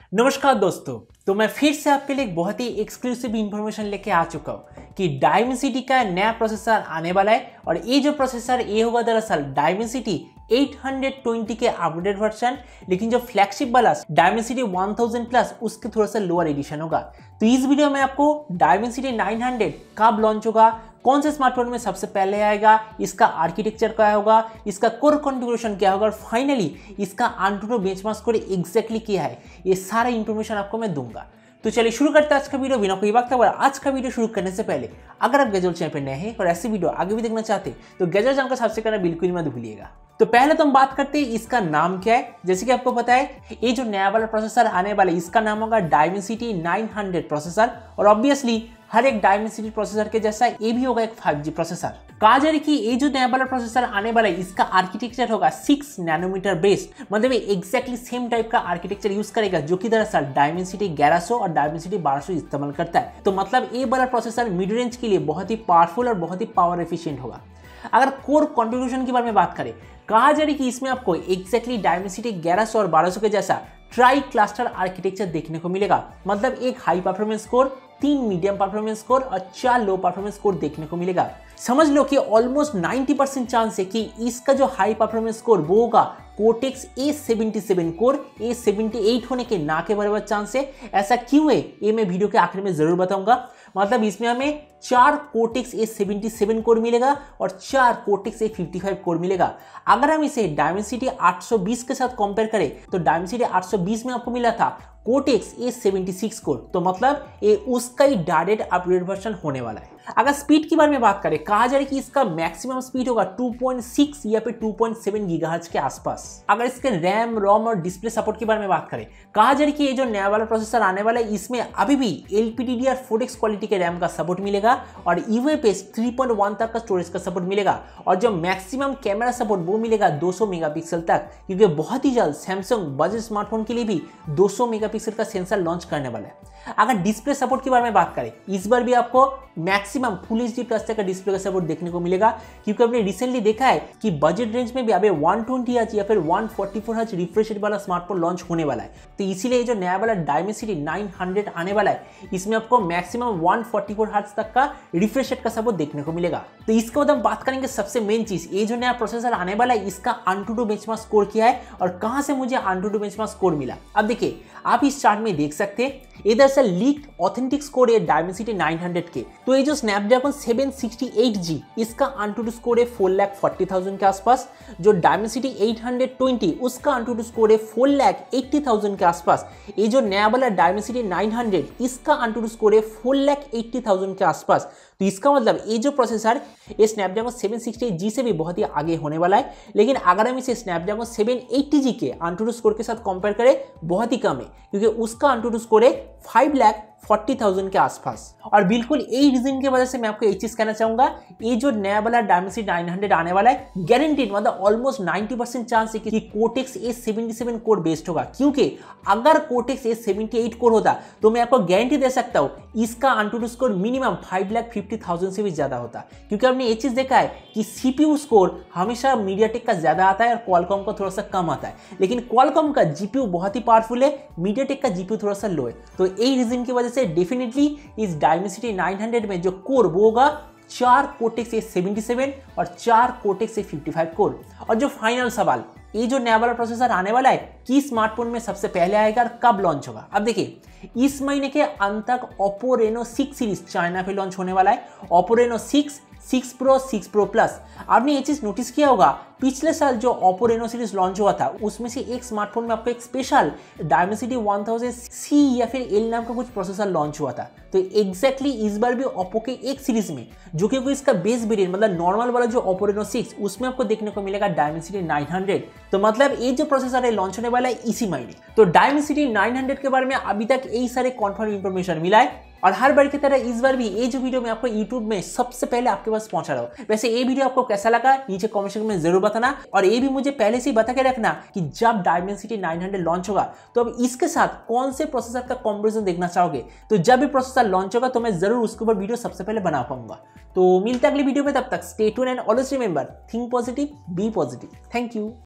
नमस्कार दोस्तों, तो मैं फिर से आपके लिए एक बहुत ही एक्सक्लूसिव इंफॉर्मेशन लेके आ चुका हूँ कि डायमेंसिटी का नया प्रोसेसर आने वाला है। और ये जो प्रोसेसर ये होगा दरअसल डायमेंसिटी 820 के अपग्रेडेड वर्जन, लेकिन जो फ्लैगशिप वाला डायमेंसिटी 1000 प्लस उसके थोड़ा सा लोअर एडिशन होगा। तो इस वीडियो में आपको डायमेंसिटी 900 कब लॉन्च होगा, कौन से स्मार्टफोन में सबसे पहले आएगा, इसका आर्किटेक्चर क्या होगा, इसका कोर कॉन्फ़िगरेशन क्या होगा और फाइनली इसका AnTuTu बेंचमार्क स्कोर एग्जैक्टली क्या है, ये सारा इंफॉर्मेशन आपको मैं दूंगा। तो चलिए शुरू करते हैं आज का वीडियो बिना कोई वक्त। और आज का वीडियो शुरू करने से पहले अगर आप गैजेट चैनल पर नए हैं और ऐसी वीडियो आगे भी देखना चाहते हैं तो गैजेट चैनल को सब्सक्राइब करना बिल्कुल मत भूलिएगा। तो पहले तो हम बात करते हैं इसका नाम क्या है। जैसे कि आपको पता है ये जो नया वाला प्रोसेसर आने वाला है इसका नाम होगा डायमेंसिटी 900 प्रोसेसर। और ऑब्वियसली हर एक डायमेंसिटी प्रोसेसर के जैसा ये भी होगा एक 5G प्रोसेसर। कहा जा रहा है कि ये जो नया वाला प्रोसेसर आने वाला है इसका आर्किटेक्चर होगा 6 नैनोमीटर बेस्ड, मतलब ये एग्जैक्टली सेम टाइप का आर्किटेक्चर यूज करेगा जो कि दरअसल डायमेंसिटी 1100 और डायमेंसिटी 1200 इस्तेमाल करता है। तो मतलब ये वाला प्रोसेसर मिड रेंज के लिए बहुत ही पावरफुल और बहुत ही पावर एफिशिएंट होगा। अगर कोर कॉन्फ़िगरेशन के बारे में बात करें, कहा जा रही है कि इसमें आपको एग्जैक्टली डायमेंसिटी 1100 और 1200 के जैसा ट्राई क्लस्टर आर्किटेक्चर देखने को मिलेगा। मतलब एक high performance core, 3 medium performance core और 4 लो परफॉर्मेंस कोर देखने को मिलेगा। समझ लो कि ऑलमोस्ट 90% चांस है कि इसका जो हाई परफॉर्मेंस कोर वो होगा कोर्टेक्स A77 कोर, A78 होने के ना के बराबर चांस है। ऐसा क्यों है ये मैं वीडियो के आखिर में जरूर बताऊंगा। मतलब इसमें हमें 4 कोर्टेक्स A77 कोर मिलेगा और 4 कोर्टेक्स A55 कोर मिलेगा। अगर हम इसे डायमेंसिटी 820 के साथ कंपेयर करें तो डायमेंसिटी 820 में आपको मिला था कोर्टेक्स A76 कोर, तो मतलब ये उसका ही डायरेक्ट अपग्रेड वर्जन होने वाला है। अगर स्पीड के बारे में बात करें, कहा जा रहा है कि इसका मैक्सिमम स्पीड होगा 2.6 या फिर 2.7 गीगाहर्ट्ज के आसपास। अगर इसके रैम, रोम और डिस्प्ले सपोर्ट के बारे में बात करें, कहा जा रहा है कि ये जो नया वाला प्रोसेसर आने वाला है इसमें अभी भी LPDDR4X क्वालिटी के रैम का सपोर्ट मिलेगा और UFS 3.1 तक का स्टोरेज का सपोर्ट मिलेगा। और जो मैक्सिमम कैमरा सपोर्ट वो मिलेगा 200 मेगापिक्सल तक, क्योंकि बहुत ही जल्द सैमसंग बजट स्मार्टफोन के लिए भी 200 मेगापिक्सल का सेंसर लॉन्च करने वाला है। अगर डिस्प्ले सपोर्ट के बारे में बात करें, इस बार भी आपको मैक्सिमम फुल HD प्लस तक का डिस्प्ले का सपोर्ट देखने को मिलेगा, क्योंकि आपने रिसेंटली देखा है कि बजट रेंज में भी अभी 120 हर्ट्ज या फिर 144 हर्ट्ज रिफ्रेश रेट वाला स्मार्टफोन लॉन्च होने वाला है। तो इसीलिए जो नया वाला डायमेंसिटी 900 आने वाला है इसमें आपको मैक्सिमम 144 हर्ट्ज तक का रिफ्रेश रेट का सपोर्ट देखने को मिलेगा। तो इसके बाद हम बात करेंगे सबसे मेन चीज, ये जो नया प्रोसेसर आने वाला है इसका AnTuTu बेंचमार्क स्कोर क्या है और कहां से मुझे AnTuTu बेंचमार्क स्कोर मिला। अब देखिए आप इस चार्ट में देख सकते हैं ये दरअसल लीक्ड ऑथेंटिक स्कोर है डायमेंसिटी 900 के। तो ये जो स्नैपड्रैगन 768G इसका AnTuTu स्कोर है 4,40,000 के आसपास। जो डायमेंसिटी 820 उसका AnTuTu स्कोर है 4,80,000 के आसपास। ये जो नया वाला डायमेंसिटी 900 इसका AnTuTu स्कोर है 4,80,000 के आसपास। तो इसका मतलब ये जो प्रोसेसर ये स्नैपड्रैगन 768G से भी बहुत ही आगे होने वाला है। लेकिन अगर हम इसे स्नैपड्रैगन 780G के AnTuTu स्कोर के साथ कंपेयर करें बहुत ही कम है, क्योंकि उसका AnTuTu स्कोर है 5,40,000 के आसपास। और बिल्कुल यही रीजन की वजह से मैं आपको एक चीज कहना चाहूंगा, ये जो नया वाला डायमेंसिटी 900 आने वाला है गारंटीड मतलब ऑलमोस्ट 90% चांस है कि कोर्टेक्स A77 कोर बेस्ड होगा। क्योंकि अगर कोर्टेक्स A78 कोर होता तो मैं आपको गारंटी दे सकता हूं इसका AnTuTu स्कोर मिनिमम 5,50,000 से भी ज्यादा होता। क्योंकि हमने ये चीज देखा है कि CPU स्कोर हमेशा मीडियाटेक का ज्यादा आता है और क्वालकॉम का थोड़ा सा कम आता है, लेकिन क्वालकॉम का GPU बहुत ही पावरफुल है, मीडियाटेक का GPU थोड़ा सा लो है। तो यही रीजन की वजह से डेफिनेटली इस डायमेंसिटी 900 में जो कोर वो होगा 4 कोर्टेक्स A77 और 4 कोर्टेक्स A55 कोर। और जो फाइनल सवाल, ये जो नया वाला प्रोसेसर आने वाला है कि स्मार्टफोन में सबसे पहले आएगा और कब लॉन्च होगा। अब देखिए इस महीने के अंत तक Oppo Reno 6 सीरीज चाइना पे लॉन्च होने वाला है। Oppo Reno 6, 6 Pro, 6 Pro Plus। आपने ये चीज नोटिस किया होगा पिछले साल जो Oppo Reno सीरीज लॉन्च हुआ था उसमें से एक स्मार्टफोन में आपको एक स्पेशल डायमेंसिटी 1000C या फिर L नाम का कुछ प्रोसेसर लॉन्च हुआ था। तो एग्जैक्टली इस बार भी Oppo के एक सीरीज में जो कि इसका बेस वेरिएंट मतलब नॉर्मल वाला जो Oppo Reno 6 उसमें आपको देखने को मिलेगा डायमेंसिटी 900। तो मतलब ये जो प्रोसेसर है लॉन्च होने वाला है इसी महीने। तो डायमेंसिटी 900 के बारे में अभी तक यही सारे कॉन्फर्म इंफॉर्मेशन मिला है। और हर बार की तरह इस बार भी ये जो वीडियो मैं आपको YouTube में सबसे पहले आपके पास पहुंचा रहा हूं। वैसे ये वीडियो आपको कैसा लगा नीचे कमेंट सेक्शन में जरूर बताना। और ये भी मुझे पहले से ही बता के रखना कि जब डायमेंसिटी 900 लॉन्च होगा तो अब इसके साथ कौन से प्रोसेसर का कॉम्बिनेशन देखना चाहोगे। तो जब भी प्रोसेसर लॉन्च होगा तो मैं जरूर उसके ऊपर वीडियो सबसे पहले बना पाऊंगा। तो मिलते हैं अगली वीडियो में, तब तक stay tuned and always remember think positive, be positive. Thank you.